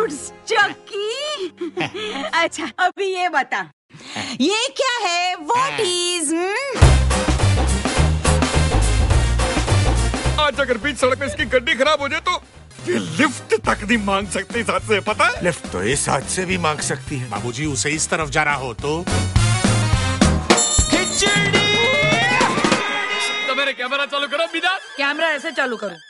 Goods चक्की। अच्छा अभी ये बता, ये क्या है? What is? आज अगर बीच सड़क में इसकी गड्डी खराब हो जाए तो ये लिफ्ट तक नहीं मांग सकती इस हाथ से, पता है? लिफ्ट तो इस हाथ से भी मांग सकती है। बाबूजी उसे इस तरफ जा रहा हो तो तो मेरे कैमरा चालू करो बिना। कैमरा ऐसे चालू करो।